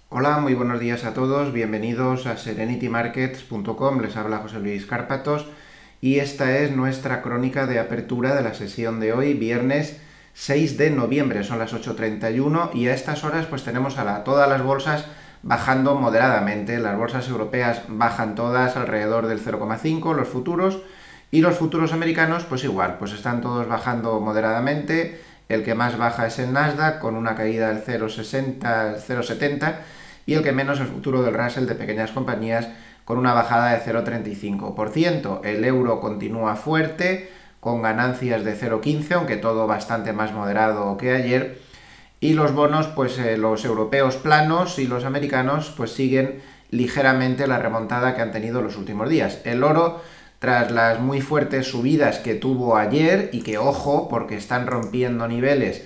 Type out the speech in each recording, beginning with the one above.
Hola, muy buenos días a todos, bienvenidos a serenitymarkets.com, les habla José Luis Cárpatos y esta es nuestra crónica de apertura de la sesión de hoy, viernes 6 de noviembre, son las 8:31 y a estas horas pues tenemos a todas las bolsas bajando moderadamente, las bolsas europeas bajan todas alrededor del 0,5, los futuros, y los futuros americanos pues igual, pues están todos bajando moderadamente. El que más baja es el Nasdaq con una caída del 0,60, 0,70, y el que menos el futuro del Russell de pequeñas compañías con una bajada de 0,35%. El euro continúa fuerte con ganancias de 0,15, aunque todo bastante más moderado que ayer. Y los bonos, pues los europeos planos y los americanos pues siguen ligeramente la remontada que han tenido los últimos días. El oro, tras las muy fuertes subidas que tuvo ayer, y que ojo, porque están rompiendo niveles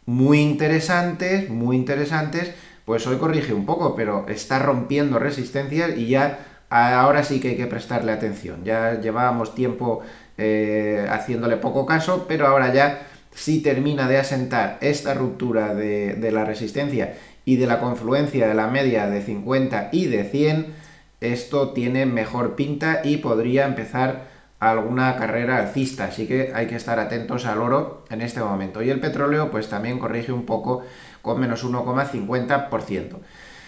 muy interesantes, pues hoy corrige un poco, pero está rompiendo resistencias y ya ahora sí que hay que prestarle atención. Ya llevábamos tiempo haciéndole poco caso, pero ahora ya si termina de asentar esta ruptura de la resistencia y de la confluencia de la media de 50 y de 100, esto tiene mejor pinta y podría empezar alguna carrera alcista, así que hay que estar atentos al oro en este momento. Y el petróleo pues también corrige un poco con menos 1,50%.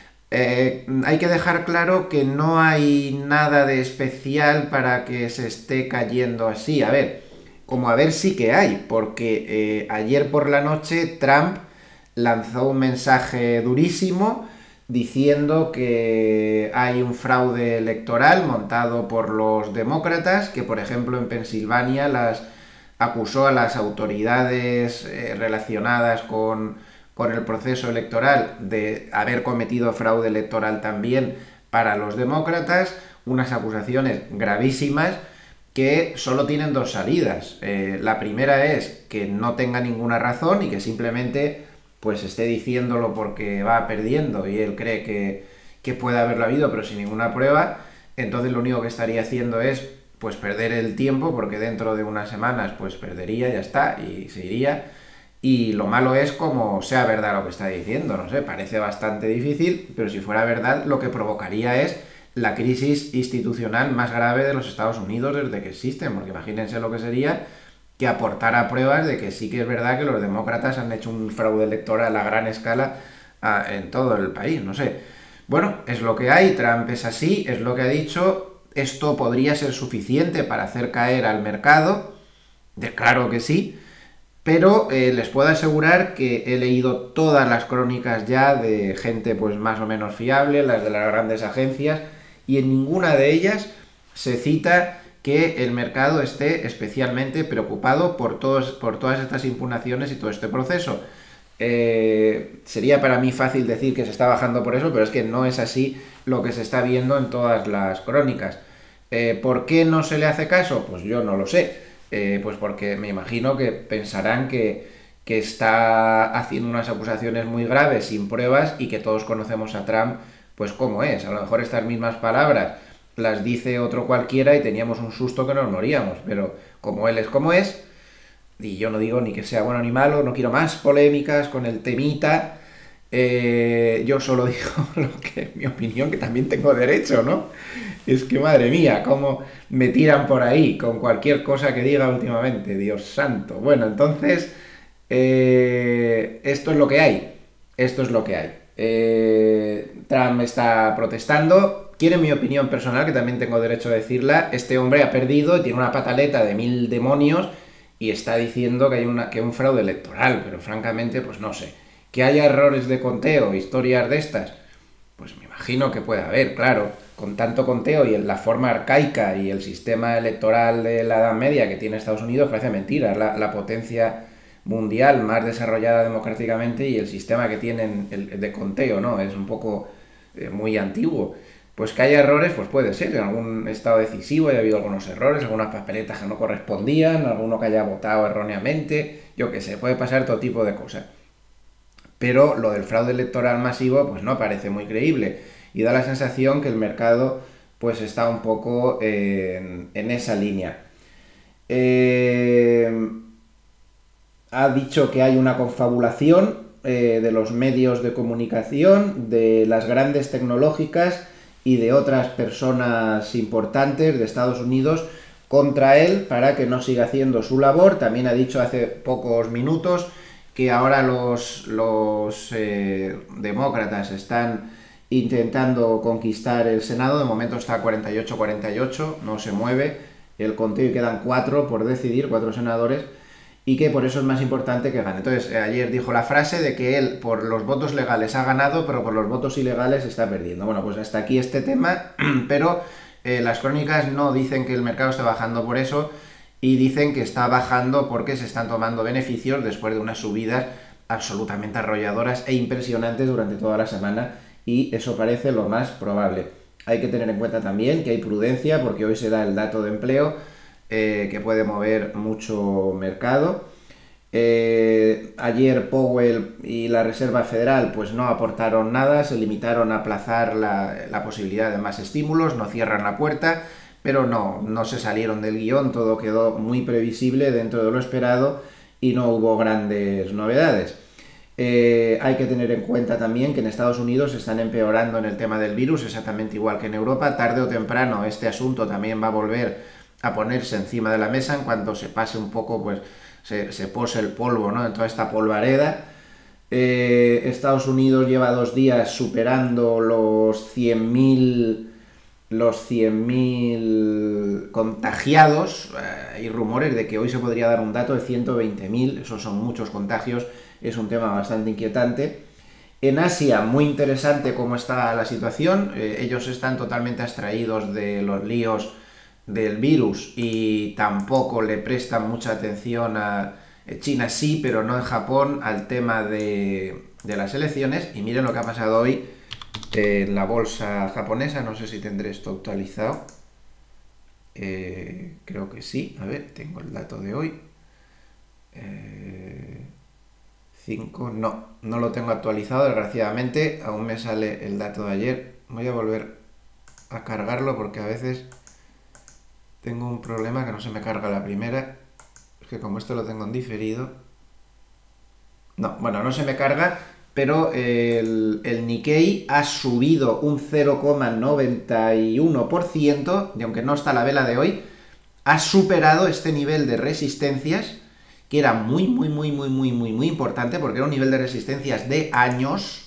Hay que dejar claro que no hay nada de especial para que se esté cayendo así. A ver, como a ver sí que hay, porque ayer por la noche Trump lanzó un mensaje durísimo diciendo que hay un fraude electoral montado por los demócratas, que por ejemplo en Pensilvania acusó a las autoridades relacionadas con el proceso electoral de haber cometido fraude electoral también para los demócratas, unas acusaciones gravísimas que solo tienen dos salidas. La primera es que no tenga ninguna razón y que simplemente pues esté diciéndolo porque va perdiendo y él cree que puede haberlo habido pero sin ninguna prueba. Entonces lo único que estaría haciendo es pues perder el tiempo, porque dentro de unas semanas pues perdería, ya está, y se iría. Y lo malo es como sea verdad lo que está diciendo, no sé, parece bastante difícil, pero si fuera verdad lo que provocaría es la crisis institucional más grave de los Estados Unidos desde que existen, porque imagínense lo que sería que aportara pruebas de que sí que es verdad que los demócratas han hecho un fraude electoral a gran escala en todo el país, no sé. Bueno, es lo que hay, Trump es así, es lo que ha dicho, esto podría ser suficiente para hacer caer al mercado, claro que sí, pero les puedo asegurar que he leído todas las crónicas ya de gente pues más o menos fiable, las de las grandes agencias, y en ninguna de ellas se cita que el mercado esté especialmente preocupado por todas estas impugnaciones y todo este proceso. Sería para mí fácil decir que se está bajando por eso, pero es que no es así lo que se está viendo en todas las crónicas. ¿Por qué no se le hace caso? Pues yo no lo sé. Pues porque me imagino que pensarán que está haciendo unas acusaciones muy graves sin pruebas y que todos conocemos a Trump pues cómo es. A lo mejor estas mismas palabras las dice otro cualquiera y teníamos un susto que nos moríamos, pero como él es como es, y yo no digo ni que sea bueno ni malo, no quiero más polémicas con el temita, yo solo digo lo que es mi opinión, que también tengo derecho, ¿no? Es que madre mía, cómo me tiran por ahí con cualquier cosa que diga últimamente, Dios santo. Bueno, entonces, esto es lo que hay. Esto es lo que hay. Trump está protestando. Quiere mi opinión personal, que también tengo derecho a decirla. Este hombre ha perdido y tiene una pataleta de 1000 demonios y está diciendo que hay un fraude electoral, pero francamente, pues no sé. Que haya errores de conteo, historias de estas, pues me imagino que puede haber, claro, con tanto conteo y en la forma arcaica y el sistema electoral de la Edad Media que tiene Estados Unidos, parece mentira, es la potencia mundial más desarrollada democráticamente y el sistema que tienen de conteo, ¿no? Es un poco muy antiguo. Pues que haya errores, pues puede ser. En algún estado decisivo haya habido algunos errores, algunas papeletas que no correspondían, alguno que haya votado erróneamente, yo qué sé, puede pasar todo tipo de cosas. Pero lo del fraude electoral masivo pues no parece muy creíble y da la sensación que el mercado pues está un poco en esa línea. Eh, ha dicho que hay una confabulación, de los medios de comunicación, de las grandes tecnológicas y de otras personas importantes de Estados Unidos contra él para que no siga haciendo su labor. También ha dicho hace pocos minutos que ahora los demócratas están intentando conquistar el Senado. De momento está 48-48, no se mueve el conteo y quedan 4 por decidir, 4 senadores, y que por eso es más importante que gane. Entonces, ayer dijo la frase de que él por los votos legales ha ganado, pero por los votos ilegales está perdiendo. Bueno, pues hasta aquí este tema, pero las crónicas no dicen que el mercado esté bajando por eso, y dicen que está bajando porque se están tomando beneficios después de unas subidas absolutamente arrolladoras e impresionantes durante toda la semana, y eso parece lo más probable. Hay que tener en cuenta también que hay prudencia porque hoy se da el dato de empleo, que puede mover mucho mercado. Ayer Powell y la Reserva Federal pues no aportaron nada, se limitaron a aplazar la posibilidad de más estímulos, no cierran la puerta, pero no se salieron del guión, todo quedó muy previsible dentro de lo esperado y no hubo grandes novedades. Hay que tener en cuenta también que en Estados Unidos se están empeorando en el tema del virus, exactamente igual que en Europa. Tarde o temprano este asunto también va a volver a ponerse encima de la mesa en cuanto se pase un poco, pues se pose el polvo, ¿no?, en toda esta polvareda. Estados Unidos lleva 2 días superando los 100.000 contagiados. Hay rumores de que hoy se podría dar un dato de 120.000, esos son muchos contagios, es un tema bastante inquietante. En Asia, muy interesante cómo está la situación, ellos están totalmente abstraídos de los líos del virus y tampoco le prestan mucha atención a China, sí, pero no en Japón, al tema de las elecciones. Y miren lo que ha pasado hoy en la bolsa japonesa, no sé si tendré esto actualizado, creo que sí, a ver, tengo el dato de hoy, 5, no lo tengo actualizado, desgraciadamente, aún me sale el dato de ayer. Voy a volver a cargarlo porque a veces tengo un problema que no se me carga la primera, es que como esto lo tengo en diferido, no se me carga, pero el Nikkei ha subido un 0,91%, y aunque no está la vela de hoy, ha superado este nivel de resistencias, que era muy importante, porque era un nivel de resistencias de años,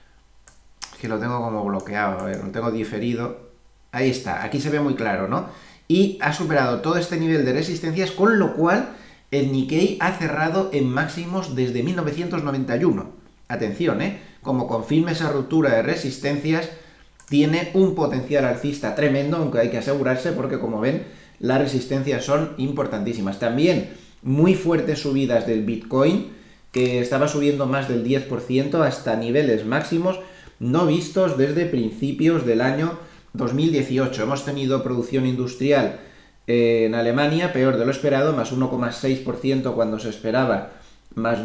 que lo tengo como bloqueado, a ver, lo tengo diferido, ahí está, aquí se ve muy claro, ¿no? Y ha superado todo este nivel de resistencias, con lo cual el Nikkei ha cerrado en máximos desde 1991. Atención, como confirme esa ruptura de resistencias, tiene un potencial alcista tremendo, aunque hay que asegurarse porque, como ven, las resistencias son importantísimas. También muy fuertes subidas del Bitcoin, que estaba subiendo más del 10% hasta niveles máximos no vistos desde principios del año 2018. Hemos tenido producción industrial en Alemania peor de lo esperado, más 1,6% cuando se esperaba más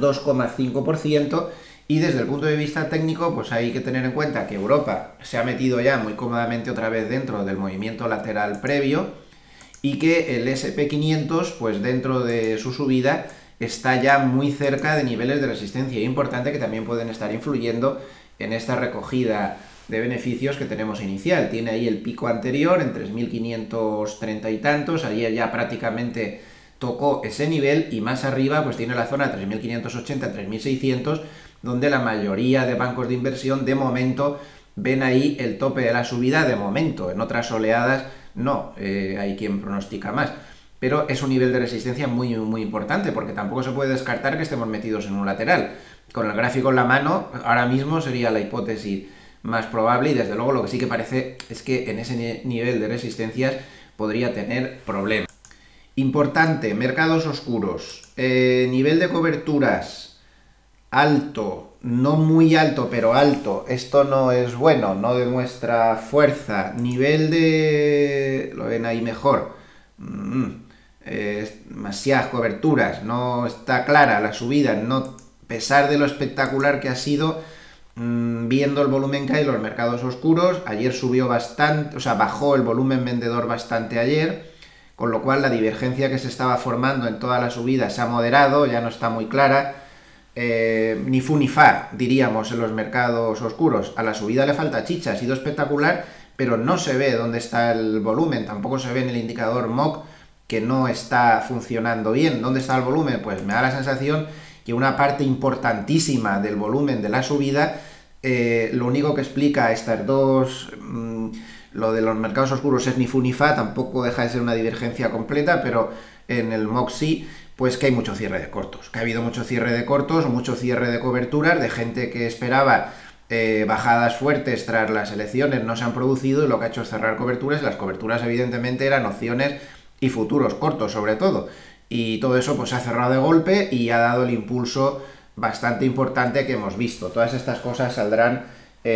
2,5%, y desde el punto de vista técnico, pues hay que tener en cuenta que Europa se ha metido ya muy cómodamente otra vez dentro del movimiento lateral previo, y que el SP500, pues dentro de su subida, está ya muy cerca de niveles de resistencia importante que también pueden estar influyendo en esta recogida de beneficios que tenemos inicial. Tiene ahí el pico anterior en 3.530 y tantos, ayer ya prácticamente tocó ese nivel, y más arriba pues tiene la zona 3.580-3.600, donde la mayoría de bancos de inversión de momento ven ahí el tope de la subida de momento. En otras oleadas no, hay quien pronostica más, pero es un nivel de resistencia muy importante, porque tampoco se puede descartar que estemos metidos en un lateral. Con el gráfico en la mano, ahora mismo sería la hipótesis más probable, y desde luego lo que sí que parece es que en ese nivel de resistencias podría tener problemas. Importante, mercados oscuros, nivel de coberturas alto, no muy alto, pero alto. Esto no es bueno, no demuestra fuerza. Nivel de... lo ven ahí mejor. Demasiadas coberturas, no está clara la subida, no, a pesar de lo espectacular que ha sido. Viendo el volumen que hay en los mercados oscuros, ayer subió bastante, o sea, bajó el volumen vendedor bastante ayer, con lo cual la divergencia que se estaba formando en toda la subida se ha moderado, ya no está muy clara. ni fu ni fa, diríamos, en los mercados oscuros. A la subida le falta chicha, ha sido espectacular, pero no se ve dónde está el volumen, tampoco se ve en el indicador MOC que no está funcionando bien. ¿Dónde está el volumen? Pues me da la sensación que una parte importantísima del volumen de la subida, lo único que explica estas dos, lo de los mercados oscuros es ni fu ni fa, tampoco deja de ser una divergencia completa, pero en el MOC sí, pues que hay mucho cierre de cortos, que ha habido mucho cierre de cortos, mucho cierre de coberturas, de gente que esperaba bajadas fuertes tras las elecciones, no se han producido y lo que ha hecho es cerrar coberturas, y las coberturas evidentemente eran opciones y futuros cortos sobre todo, y todo eso pues se ha cerrado de golpe y ha dado el impulso bastante importante que hemos visto. Todas estas cosas saldrán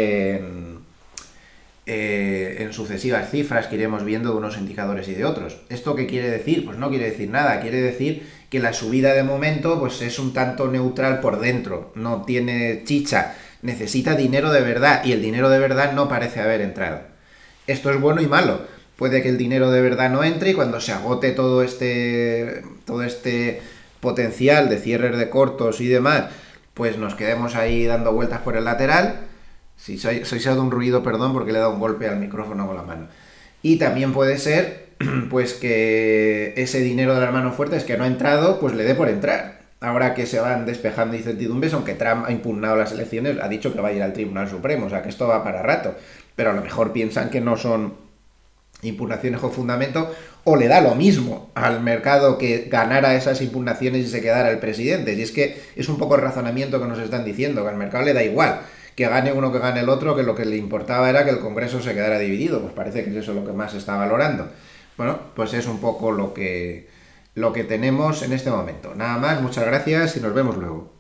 en sucesivas cifras que iremos viendo de unos indicadores y de otros. ¿Esto qué quiere decir? Pues no quiere decir nada, quiere decir que la subida de momento pues es un tanto neutral por dentro, no tiene chicha, necesita dinero de verdad y el dinero de verdad no parece haber entrado. Esto es bueno y malo. Puede que el dinero de verdad no entre y cuando se agote todo este potencial de cierres de cortos y demás, pues nos quedemos ahí dando vueltas por el lateral. Si soy dado un ruido, perdón, porque le he dado un golpe al micrófono con la mano. Y también puede ser, pues, que ese dinero de las manos fuertes que no ha entrado, pues le dé por entrar. Ahora que se van despejando incertidumbres, aunque Trump ha impugnado las elecciones, ha dicho que va a ir al Tribunal Supremo, o sea que esto va para rato. Pero a lo mejor piensan que no son impugnaciones con fundamento, o le da lo mismo al mercado que ganara esas impugnaciones y se quedara el presidente. Y es que es un poco el razonamiento que nos están diciendo, que al mercado le da igual que gane uno que gane el otro, que lo que le importaba era que el Congreso se quedara dividido. Pues parece que es eso lo que más se está valorando. Bueno, pues es un poco lo que tenemos en este momento. Nada más, muchas gracias y nos vemos luego.